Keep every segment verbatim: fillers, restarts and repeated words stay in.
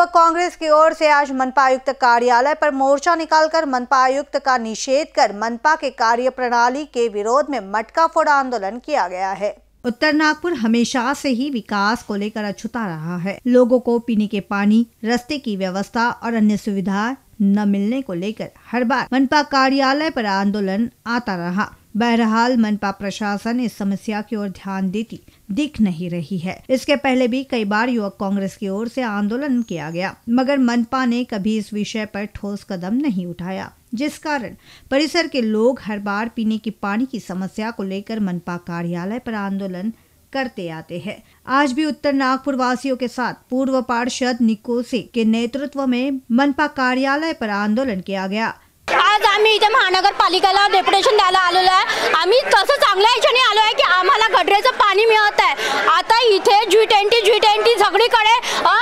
युवक कांग्रेस की ओर से आज मनपा आयुक्त कार्यालय पर मोर्चा निकालकर मनपा आयुक्त का निषेध कर मनपा के कार्य प्रणाली के विरोध में मटका फोड़ आंदोलन किया गया है। उत्तर नागपुर हमेशा से ही विकास को लेकर अछूता रहा है। लोगों को पीने के पानी, रास्ते की व्यवस्था और अन्य सुविधा न मिलने को लेकर हर बार मनपा कार्यालय पर आंदोलन आता रहा। बहरहाल मनपा प्रशासन इस समस्या की ओर ध्यान देती दिख नहीं रही है। इसके पहले भी कई बार युवक कांग्रेस की ओर से आंदोलन किया गया, मगर मनपा ने कभी इस विषय पर ठोस कदम नहीं उठाया, जिस कारण परिसर के लोग हर बार पीने की पानी की समस्या को लेकर मनपा कार्यालय पर आंदोलन करते आते हैं। आज भी उत्तर नागपुर वासियों के साथ पूर्व पार्षद निकोसे के नेतृत्व में मनपा कार्यालय पर आंदोलन किया गया। आज आम्ही इथे महानगरपालिकेला डेप्युटेशन द्यायला आलेलो आहे। आम्ही तसं चांगल्या ह्याच्याने आलो आहे की आम्हाला गटरेचं पाणी मिळत आहे। आता इथे जी ट्वेंटी जी ट्वेंटी सगळीकडे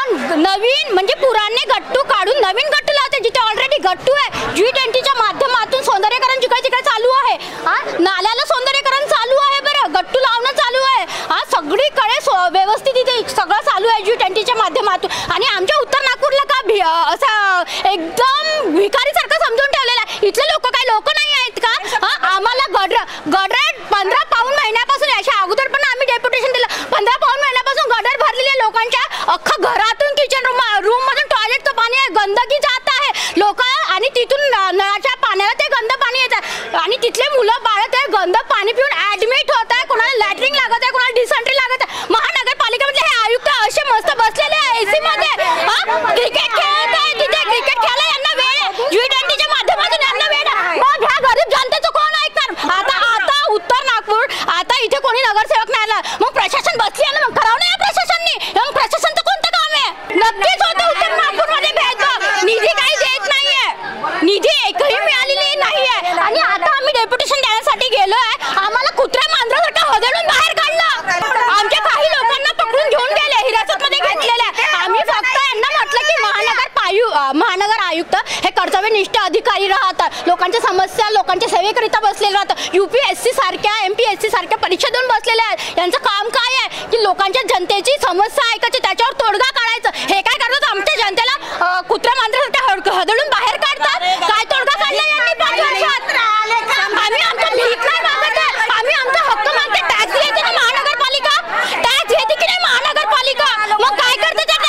नवीन म्हणजे पुराने गट्टू काढून नवीन गट्टू लावते, जिथे ऑलरेडी गट्टू आहे। जी ट्वेंटीच्या माध्यमातून सौंदर्यीकरण जिकडे तिकडे चालू आहे। हा नाल्याला सौंदर्यीकरण चालू आहे, बरं गट्टू लावणं चालू आहे। हा सगळीकडे व्यवस्थित इथे सगळं चालू आहे जी ट्वेंटीच्या माध्यमातून। आणि आमच्या उत्तर नागपूरला का असं एकदम भिकारीसारखं समजून ठेवलेलं आहे। इथले लोक काय लोक नाही आहेत का? आम्हाला गडर गडर पंधरा पाऊन महिन्यापासून याच्या अगोदर पण आम्ही डेप्युटेशन दिलं। पंधरा पाऊन महिन्यापासून गडर भरलेले लोकांच्या अख्खा घरातून किचन रूम रूम मधून टॉयलेटचं पाणी आहे, गंदगी जात आहे लोक, आणि तिथून नळाच्या पाण्याला ते गंद पाणी येतं आणि तिथले मुलं बाळ ते गंद पाणी पिऊन ऍडमिट होत आहे। कोणाला लॅट्रिन लागत आहे, कोणाला डिसेंट्री लागत आहे। महानगरपालिकेमध्ये हे आयुक्त असे मस्त बसलेले आहे एसी मध्ये, क्रिकेट खेळत आहे तिथे। क्रिकेट खेळायला यांना वेळ आहे, जी ट्वेंटीच्या माध्यमातून यांना वेळ आहे। मग ह्या गरीब जनतेचं कोण ऐकणार? आता आता उत्तर नागपूर आता इथे कोणी नगरसेवक नाही आला, मग प्रशासन बसली आहे ना, मग करावं नाही प्रशासनने। मग प्रशासनचं कोणतं काम आहे? नक्कीच होतं उत्तर नागपूरमध्ये भेदभाव, निधी काही देत नाहीये, निधी एकही मिळालेली नाहीये। आणि आता आम्ही डेप्युटेशन देण्यासाठी गेलो आहे, आम्हाला कुत्र्या मांजरासारखं हदळून बाहेर काढलं। आमच्या काही लोकांना पकडून घेऊन गेले, हिरासतमध्ये घेतलेले। आम्ही फक्त यांना म्हटलं की महानगर पायु महानगर आयुक्त हे कर्तव्यनिष्ठ अधिकारी राहतात, लोकांच्या समस्या लोकांच्या सेवेकरिता बसलेले राहतात। यूपीएससी सारख्या एमपीएससी सारख्या परीक्षा देऊन बसलेले आहेत। यांचं काम काय आहे की लोकांच्या जनतेची समस्या ऐकायची, त्याच्यावर तोडगा काढायचं। हे काय करतात? आमच्या जनतेला कुत्र्या मांजरासारख्या हदळून बाहेर काढतात। काय तोडगा काढला यांनी पाच वर्षात? आम्ही आमचा भीक नाही मागत आहे, आम्ही आमचा हक्क मागते। टॅक्स घेते ना महानगरपालिका, टॅक्स घेते की नाही महानगरपालिका? मग काय करते त्या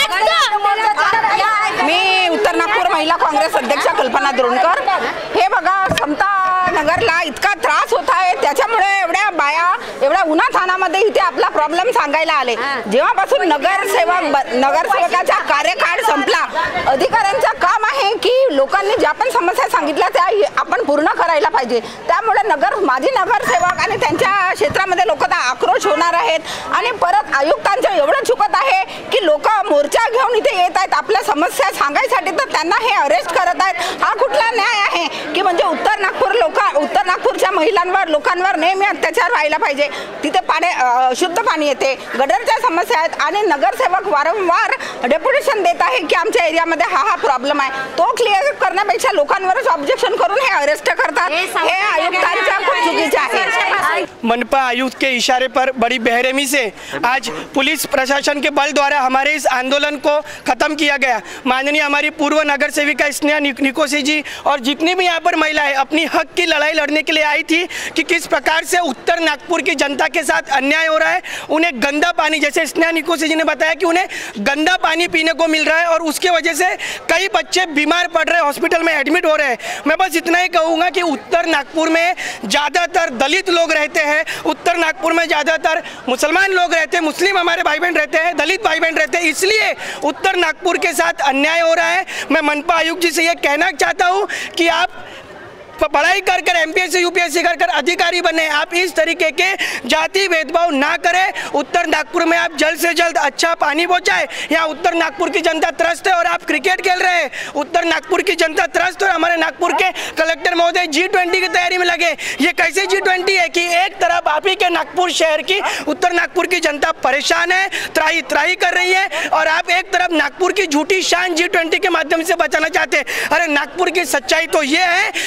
टॅक्सचं? मी उत्तर नागपूर महिला काँग्रेस अध्यक्ष कल्पना दुरुणकर। हे बघा, समता नगरला इतका त्रास होत आहे, त्याच्यामुळे एवढ्या बाया एवढ्या उन्हातानामध्ये इथे आपला प्रॉब्लेम सांगायला आले। जेव्हापासून नगरसेवक नगरसेवकाचा कार्यकाळ संपला, अधिकाऱ्यांचं काम आहे की लोकांनी ज्या पण समस्या सांगितल्या त्या आपण पूर्ण करायला पाहिजे। त्यामुळे नगर माजी नगरसेवक आणि त्यांच्या क्षेत्रामध्ये लोक आक्रोश होणार आहेत। आणि परत आयुक्तांचं एवढं चुकत आहे की लोक मोर्चा घेऊन इथे येत आहेत आपल्या समस्या सांगायसाठी, तर त्यांना हे अरेस्ट करत आहेत। हा कुठला न्याय आहे की म्हणजे उत्तर नागपूर लोक उत्तर नागपूरच्या महिलांवर लोकांवर नेहमी अत्याचार व्हायला पाहिजे? तिथे पाणी शुद्ध पाणी येते, गटरच्या समस्या आहेत आणि नगरसेवक वारंवार डेप्युटेशन देत आहे की आमच्या एरियामध्ये हा हा प्रॉब्लेम आहे। तो क्लिअर करण्यापेक्षा लोकांवरच ऑब्जेक्शन करून हे अरेस्ट करतात, हे आयुक्तांच्या खूप चुकीचे आहे। मनपा आयुक्त के इशारे पर बड़ी बेरहमी से आज पुलिस प्रशासन के बल द्वारा हमारे इस आंदोलन को खत्म किया गया। माननीय हमारी पूर्व नगर सेविका स्नेहा निकोसे जी और जितनी भी यहाँ पर महिलाएं अपनी हक की लड़ाई लड़ने के लिए आई थी कि किस प्रकार से उत्तर नागपुर की जनता के साथ अन्याय हो रहा है। उन्हें गंदा पानी, जैसे स्नेहा निकोसे जी ने बताया कि उन्हें गंदा पानी पीने को मिल रहा है और उसके वजह से कई बच्चे बीमार पड़ रहे हैं, हॉस्पिटल में एडमिट हो रहे हैं। मैं बस इतना ही कहूँगा कि उत्तर नागपुर में ज़्यादातर दलित लोग रहते हैं, उत्तर नागपुर में ज़्यादातर मुसलमान लोग रहते हैं, मुस्लिम हमारे भाई बहन रहते हैं, दलित भाई बहन रहते हैं, इसलिए उत्तर नागपुर के साथ अन्याय हो रहा है। मैं मनपा आयुक्त जी से ये कहना चाहता हूँ कि आप पढ़ाई कर कर एमपीएससी यूपीएससी कर कर अधिकारी बने, आप इस तरीके के जाति भेदभाव ना करें। उत्तर नागपुर में आप जल्द से जल्द अच्छा पानी पहुंचाए। यहाँ उत्तर नागपुर की जनता त्रस्त है और आप क्रिकेट खेल रहे हैं। उत्तर नागपुर की जनता त्रस्त है, हमारे नागपुर के कलेक्टर महोदय जी ट्वेंटी की तैयारी में लगे। ये कैसे जी ट्वेंटी है कि एक तरफ आप ही के नागपुर शहर की उत्तर नागपुर की जनता परेशान है, त्राही त्राही कर रही है, और आप एक तरफ नागपुर की झूठी शान जी ट्वेंटी के माध्यम से बचाना चाहते हैं। अरे नागपुर की सच्चाई तो ये है कि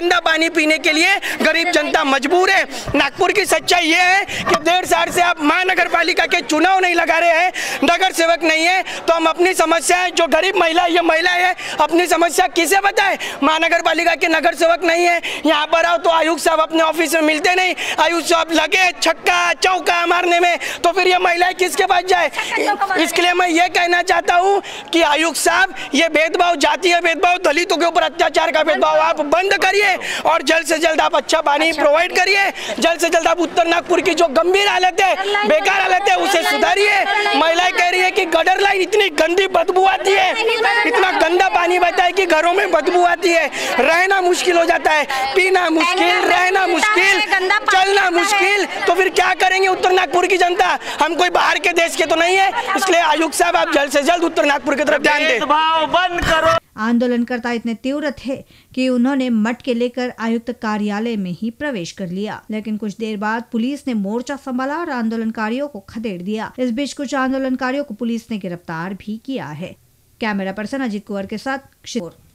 गंदा पानी पीने के लिए गरीब जनता मजबूर है। नागपुर की सच्चाई ये है कि डेढ़ साल से आप महानगर पालिका के चुनाव नहीं लगा रहे हैं, नगर सेवक नहीं है, तो हम अपनी समस्याएं, जो गरीब महिला ये महिला है, अपनी समस्या किसे बताए? महानगर पालिका के नगर सेवक नहीं है, यहाँ पर आओ तो आयुक्त साहब अपने ऑफिस में मिलते नहीं, आयुक्त साहब लगे छक्का चौका मारने में, तो फिर ये महिलाएं किसके पास जाए? इसके लिए मैं ये कहना चाहता हूँ कि आयुक्त साहब, ये भेदभाव, जातीय भेदभाव, दलितों के ऊपर अत्याचार का भेदभाव आप बंद करिए और जल्द से जल्द आप अच्छा पानी प्रोवाइड करिए। जल्द से जल्द आप उत्तर नागपुर की जो गंभीर हालत है, बेकार हालत है, उसे सुधारिए। महिलाएं कह रही है कि गटर लाइन इतनी गंदी बदबू आती है, इतना गंदा पानी बहता है कि घरों में बदबू आती है, रहना मुश्किल हो जाता है, पीना मुश्किल, रहना मुश्किल, चलना मुश्किल। तो फिर क्या करेंगे उत्तर नागपुर की जनता? हम कोई बाहर के देश के तो नहीं है, इसलिए आयुक्त साहब आप जल्द से जल्द उत्तर नागपुर की तरफ ध्यान दें। बंद करो। आंदोलनकर्ता इतने तीव्र थे कि उन्होंने मटके लेकर आयुक्त कार्यालय में ही प्रवेश कर लिया, लेकिन कुछ देर बाद पुलिस ने मोर्चा संभाला और आंदोलनकारियों को खदेड़ दिया। इस बीच कुछ आंदोलनकारियों को पुलिस ने गिरफ्तार भी किया है। कैमरा पर्सन अजीत कुंवर के साथ किशोर।